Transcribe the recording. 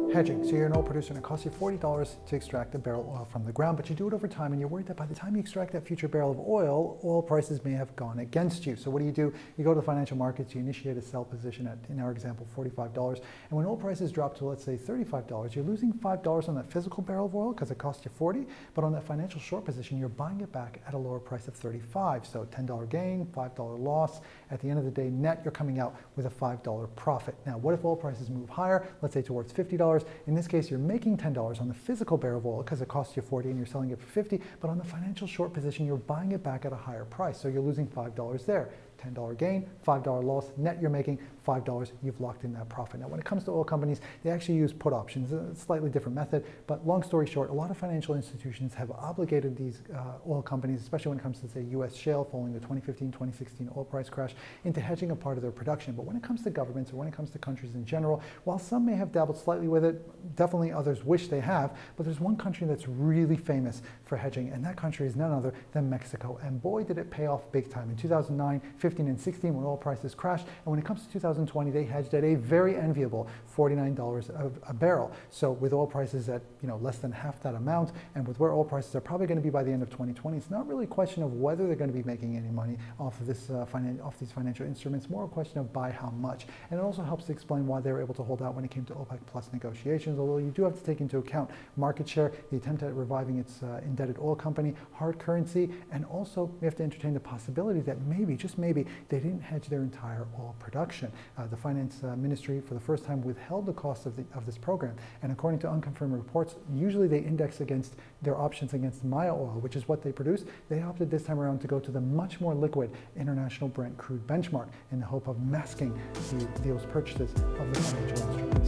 Hedging. So you're an oil producer and it costs you $40 to extract a barrel of oil from the ground, but you do it over time and you're worried that by the time you extract that future barrel of oil prices may have gone against you. So what do? You go to the financial markets, you initiate a sell position at, in our example, $45. And when oil prices drop to, let's say, $35, you're losing $5 on that physical barrel of oil because it cost you 40, but on that financial short position, you're buying it back at a lower price of 35. So $10 gain, $5 loss. At the end of the day, net, you're coming out with a $5 profit. Now, what if oil prices move higher, let's say towards $50? In this case, you're making $10 on the physical barrel of oil because it costs you 40 and you're selling it for 50, but on the financial short position, you're buying it back at a higher price. So you're losing $5 there. $10 gain, $5 loss, net you're making $5, you've locked in that profit. Now when it comes to oil companies, they actually use put options, a slightly different method, but long story short, a lot of financial institutions have obligated these oil companies, especially when it comes to, say, US shale following the 2015-2016 oil price crash, into hedging a part of their production. But when it comes to governments or when it comes to countries in general, while some may have dabbled slightly with it, definitely others wish they have, but there's one country that's really famous for hedging, and that country is none other than Mexico. And boy, did it pay off big time. In 2009, 15 and 16 when oil prices crashed, and when it comes to 2020 they hedged at a very enviable $49 a barrel. So with oil prices at less than half that amount, and with where oil prices are probably going to be by the end of 2020, it's not really a question of whether they're going to be making any money off of this off these financial instruments, more a question of by how much. And it also helps to explain why they were able to hold out when it came to OPEC Plus negotiations, although you do have to take into account market share, the attempt at reviving its indebted oil company, hard currency, and also we have to entertain the possibility that maybe, just maybe, they didn't hedge their entire oil production. The finance ministry for the first time withheld the cost of this program, and according to unconfirmed reports, usually they index against their options against Maya oil, which is what they produce. They opted this time around to go to the much more liquid international Brent crude benchmark in the hope of masking those purchases of the financial instruments.